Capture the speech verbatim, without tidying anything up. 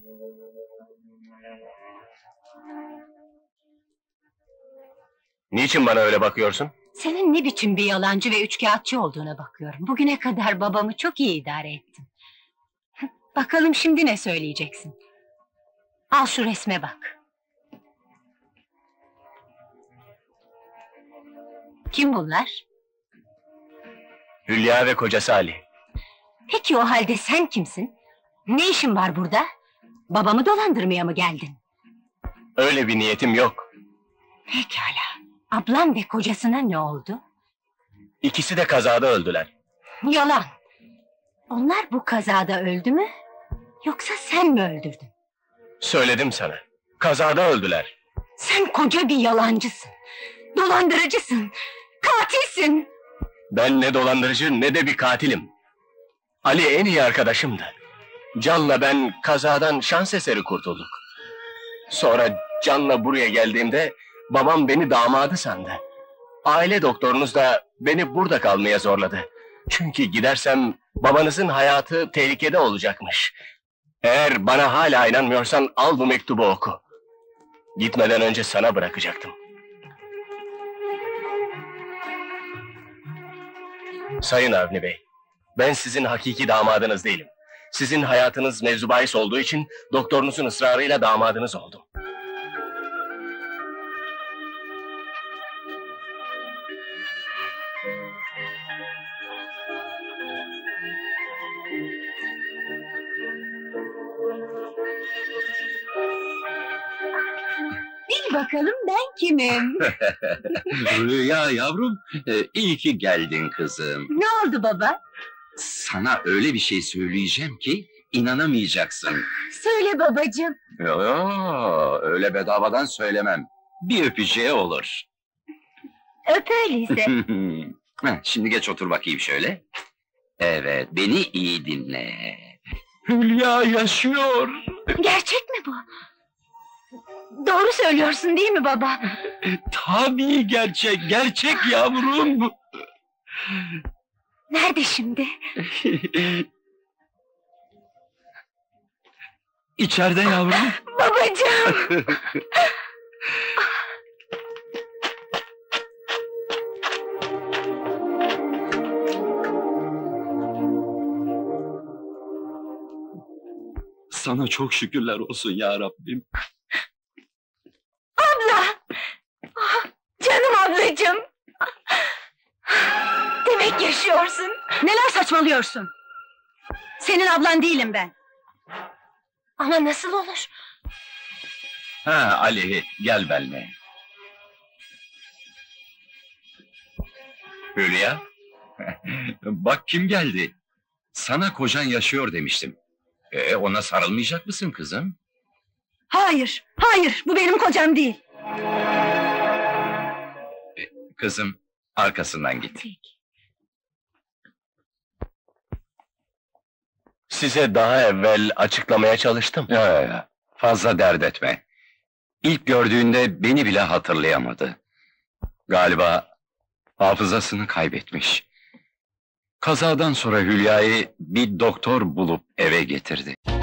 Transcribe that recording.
Niçin bana öyle bakıyorsun? Senin ne biçim bir yalancı ve üçkağıtçı olduğuna bakıyorum. Bugüne kadar babamı çok iyi idare ettin. Bakalım şimdi ne söyleyeceksin? Al şu resme bak. Kim bunlar? Hülya ve kocası Ali. Peki o halde sen kimsin? Ne işin var burada? Babamı dolandırmaya mı geldin? Öyle bir niyetim yok. Pekala. Ablam ve kocasına ne oldu? İkisi de kazada öldüler. Yalan! Onlar bu kazada öldü mü? Yoksa sen mi öldürdün? Söyledim sana. Kazada öldüler. Sen koca bir yalancısın. Dolandırıcısın. Katilsin. Ben ne dolandırıcı ne de bir katilim. Ali en iyi arkadaşımdı. Can'la ben kazadan şans eseri kurtulduk. Sonra Can'la buraya geldiğimde babam beni damadı sandı. Aile doktorunuz da beni burada kalmaya zorladı. Çünkü gidersem babanızın hayatı tehlikede olacakmış. Eğer bana hala inanmıyorsan al bu mektubu oku. Gitmeden önce sana bırakacaktım. Sayın Avni Bey, ben sizin hakiki damadınız değilim. Sizin hayatınız mevzu bahis olduğu için doktorunuzun ısrarıyla damadınız oldum. Bil bakalım ben kimim? Rüya yavrum, e, iyi ki geldin kızım. Ne oldu baba? Sana öyle bir şey söyleyeceğim ki inanamayacaksın. Söyle babacığım. Yo, yo, öyle bedavadan söylemem. Bir öpeceği olur. Öp öyleyse. Heh, şimdi geç otur bakayım şöyle. Evet, beni iyi dinle. Hülya yaşıyor. Gerçek mi bu? Doğru söylüyorsun değil mi baba? Tabii gerçek, gerçek yavrum. Nerede şimdi? İçeride yavrum. Babacığım! Sana çok şükürler olsun ya Rabbim. Abla! Ah, canım ablacığım! Demek yaşıyorsun. Neler saçmalıyorsun? Senin ablan değilim ben. Ama nasıl olur? Ha Ali, gel benimle. Hülya, bak kim geldi. Sana kocan yaşıyor demiştim. E, ona sarılmayacak mısın kızım? Hayır, hayır, bu benim kocam değil. Kızım, arkasından git. Size daha evvel açıklamaya çalıştım. Ya, ya, ya, fazla dert etme. İlk gördüğünde beni bile hatırlayamadı. Galiba hafızasını kaybetmiş. Kazadan sonra Hülya'yı bir doktor bulup eve getirdi.